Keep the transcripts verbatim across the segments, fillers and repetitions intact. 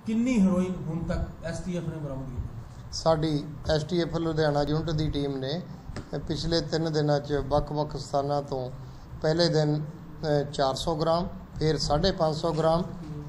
कितनी हेरोइन हुण तक एस टी एफ ने बरामद की? साडी S T F Ludhiana unit की टीम ने पिछले तीन दिनों च वक्-वक् स्थानों तो पहले दिन चार सौ ग्राम, फिर साढ़े पाँच सौ ग्राम,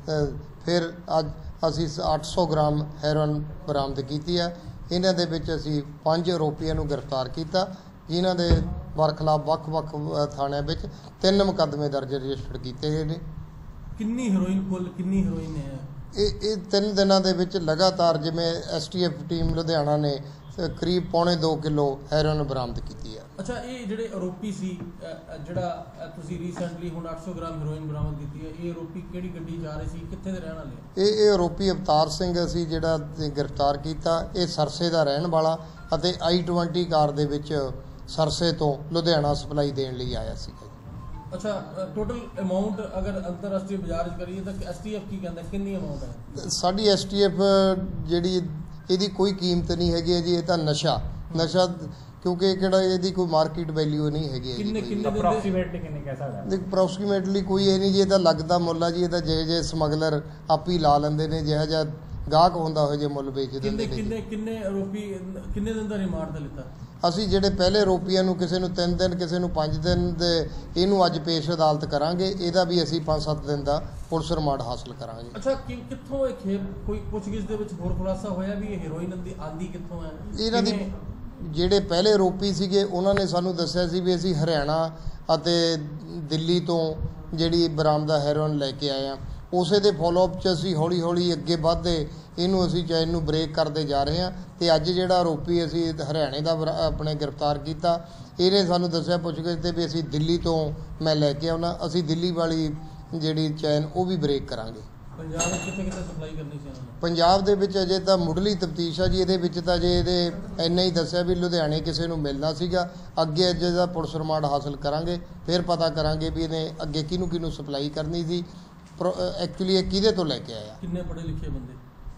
फिर अज असी अठ सौ ग्राम हैरोइन बरामद की है। इन्हां दे विच असी पांच आरोपियों को गिरफ्तार किया, जिन्हां दे बरखिलाफ वक्-वक् थाणिਆਂ विच तीन मुकदमे दर्ज रजिस्टर्ड किए गए हैं। कितनी हेरोइन कुल कितनी हेरोइन है? ये तीन दिनों के विच लगातार जिमें S T F team Ludhiana ने करीब पौने दो किलो हैरोइन बरामद की है। अच्छा, ये जिहड़े आरोपी सी जिहड़ा तुसीं रीसेंटली हुण आठ सौ ग्राम हेरोइन बरामद की है, ये आरोपी किहड़ी गड्डी जा रहे सी, कित्थे दे रहण वाले? ये ये आरोपी अवतार सिंह असीं जिहड़ा गिरफ्तार किया, ये सरसे का रहण वाला अते आई ट्वेंटी कार दे विच सरसे तो लुधियाना सप्लाई देण लई आया सी। अच्छा, टोटल अमाउंट अगर अंतरराष्ट्रीय बाजार करिए तो एस टी एफ की कहता है कितनी अमाउंट है? साडी एस टी एफ जिहड़ी इहदी कोई कीमत नहीं हैगी है जी, ये तो नशा नशा क्योंकि किहड़ा इहदी कोई मार्केट वैल्यू नहीं हैगी है। किन्ने किन्ने अप्रॉक्सीमेटली किन्ने कह सकदा? देख अप्रॉक्सीमेटली कोई ये नहीं जी, ये लगदा मुੱਲ आ जी, ये जे जे समगलर आप ही ला लेंदे ने, जिहा जिहा गाहक होंदा हो जे मुੱਲ बेच दिंदे ने। किन्ने किन्ने आरोपी किन्ने दिन दा रिमांड ते लिता? ਅਸੀਂ ਜਿਹੜੇ ਪਹਿਲੇ ਆਰੋਪੀਆਂ ਨੂੰ ਕਿਸੇ ਨੂੰ ਤਿੰਨ ਦਿਨ ਕਿਸੇ ਨੂੰ ਪੰਜ ਦਿਨ ਦੇ ਇਹਨੂੰ ਅੱਜ ਪੇਸ਼ ਅਦਾਲਤ ਕਰਾਂਗੇ, ਇਹਦਾ ਵੀ ਅਸੀਂ ਪੰਜ ਸੱਤ ਦਿਨ ਦਾ ਪੁਲਿਸ ਰਿਮਾਂਡ ਹਾਸਲ ਕਰਾਂਗੇ। ਅੱਛਾ, ਕਿੱਥੋਂ ਇਹ ਖੇਪ ਕੋਈ ਪੁੱਛਗਿੱਛ ਦੇ ਵਿੱਚ ਹੋਰ ਖੁਲਾਸਾ ਹੋਇਆ ਵੀ ਇਹ ਹੈਰੋਇਨ ਆਂਦੀ ਕਿੱਥੋਂ ਹੈ? ਇਹਨਾਂ ਦੀ ਜਿਹੜੇ ਪਹਿਲੇ ਆਰੋਪੀ ਸੀਗੇ ਉਹਨਾਂ ਨੇ ਸਾਨੂੰ ਦੱਸਿਆ ਸੀ ਵੀ ਅਸੀਂ ਹਰਿਆਣਾ ਅਤੇ ਦਿੱਲੀ ਤੋਂ ਜਿਹੜੀ ਬਰਾਮਦਾ ਹੈਰੋਇਨ ਲੈ ਕੇ ਆਏ ਹਾਂ। ਉਸੇ ਦੇ ਫੋਲੋਅਪ 'ਚ ਅਸੀਂ ਹੌਲੀ ਹੌਲੀ ਅੱਗੇ ਵਧਦੇ ਇਹਨੂੰ ਅਸੀਂ ਚੈਨ ਨੂੰ ਬ੍ਰੇਕ ਕਰਦੇ ਜਾ ਰਹੇ ਹਾਂ। ਤੇ ਅੱਜ ਜਿਹੜਾ ਆਰੋਪੀ ਅਸੀਂ ਹਰਿਆਣੇ ਦਾ ਆਪਣੇ ਗ੍ਰਿਫਤਾਰ ਕੀਤਾ, ਇਹਨੇ ਸਾਨੂੰ ਦੱਸਿਆ ਪੁੱਛਗਿੱਛ ਤੇ ਵੀ ਅਸੀਂ ਦਿੱਲੀ ਤੋਂ ਮੈਂ ਲੈ ਕੇ ਆਉਣਾ, ਅਸੀਂ ਦਿੱਲੀ ਵਾਲੀ ਜਿਹੜੀ ਚੈਨ ਉਹ ਵੀ ਬ੍ਰੇਕ ਕਰਾਂਗੇ। ਪੰਜਾਬ ਵਿੱਚ ਕਿੱਥੇ ਕਿੱਥੇ ਸਪਲਾਈ ਕਰਨੀ ਸੀ? ਪੰਜਾਬ ਦੇ ਵਿੱਚ ਅਜੇ ਤਾਂ ਮੁੱਢਲੀ ਤਫਤੀਸ਼ ਆ ਜੀ, ਇਹਦੇ ਵਿੱਚ ਤਾਂ ਜੇ ਇਹਦੇ ਇੰਨਾ ਹੀ ਦੱਸਿਆ ਵੀ ਲੁਧਿਆਣੇ ਕਿਸੇ ਨੂੰ ਮਿਲਣਾ ਸੀਗਾ। ਅੱਗੇ ਅਜੇ ਦਾ ਪੁਲਿਸ ਰਿਮਾਂਡ ਹਾਸਲ ਕਰਾਂਗੇ, ਫਿਰ ਪਤਾ ਕਰਾਂਗੇ ਵੀ ਇਹਨੇ ਅੱਗੇ ਕਿਹਨੂੰ ਕਿਹਨੂੰ ਸਪਲਾਈ ਕਰਨੀ ਸੀ, एक्चुअली ये किहदे तो लैके आया। किन्ने पढ़े लिखे बंदे?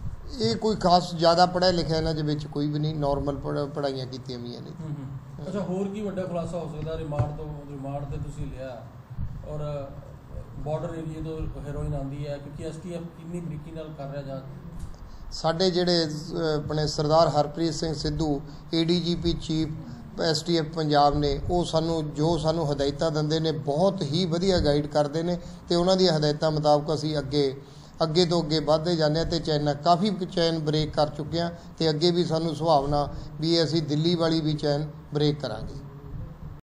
ये कोई खास ज़्यादा पढ़िया लिखिया इन्हां दे विच कोई भी नहीं, नॉर्मल पढ़ाइयां कीतियां होईयां ने। अच्छा, होर की वड्डा खुलासा हो सकदा? रिमांड तो रिमांड ते तुसीं लिया और बॉर्डर एरिए तो हेरोइन आंदी है, क्योंकि एस टी एफ किन्नी बरीकी नाल कर रहा जांच? साडे जिहड़े अपने सरदार Harpreet Singh Sidhu A D G P chief S T F Punjab ने, वो सानू जो सानू हदायतां दिंदे ने बहुत ही वधिया गाइड करते हैं, तो उन्होंने हदायतां मुताबक असीं अगे अगे तो अगे वधदे जाने ते चैन काफ़ी चैन ब्रेक कर चुके हैं, तो अगे भी सानू सुभावना भी असीं दिल्ली वाली भी चैन ब्रेक करांगे।